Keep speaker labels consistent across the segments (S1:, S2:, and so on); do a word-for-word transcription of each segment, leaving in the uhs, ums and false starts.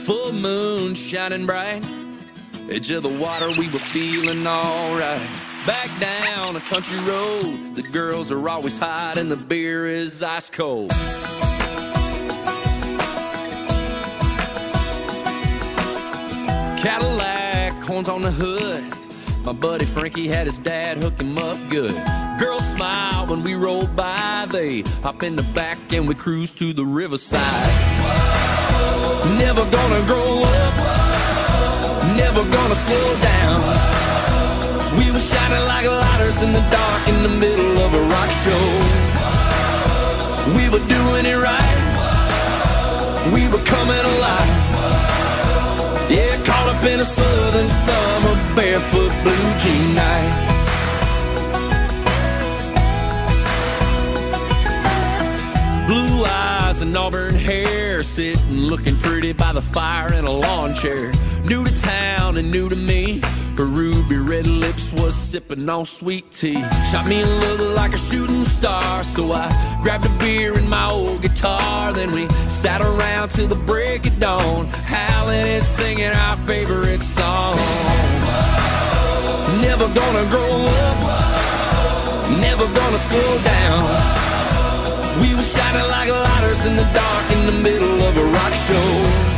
S1: Full moon shining bright, edge of the water, we were feeling alright. Back down a country road, the girls are always hot and the beer is ice cold. Cadillac, horns on the hood, my buddy Frankie had his dad hook him up good. Girls smile when we roll by, they hop in the back and we cruise to the riverside. Never gonna grow up, never gonna slow down. We were shining like lighters in the dark in the middle of a rock show. We were doing it right, we were coming alive. Yeah, caught up in a southern summer, barefoot blue jean night. Blue eyes and auburn hair, sitting looking pretty by the fire in a lawn chair. New to town and new to me, her ruby red lips was sipping on sweet tea. Shot me a look like a shooting star, so I grabbed a beer and my old guitar. Then we sat around till the break of dawn, howling and singing our favorite song. Never gonna grow up, never gonna slow down. We were shining like lighters in the dark in the middle of a rock show.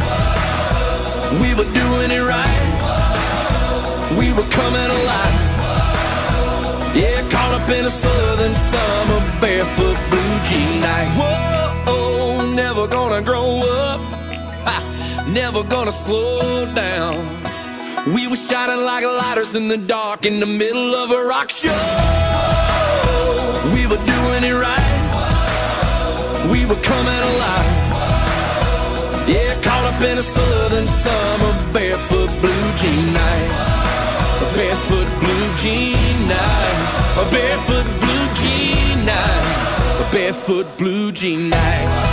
S1: We were doing it right, we were coming alive. Yeah, caught up in a southern summer, barefoot blue jean night. Whoa, never gonna grow up, ha, never gonna slow down. We were shining like lighters in the dark in the middle of a rock show. We were doing it right, we were coming alive. Yeah, caught up in a southern summer, barefoot blue jean night. A barefoot blue jean night. A barefoot blue jean night. A barefoot blue jean night.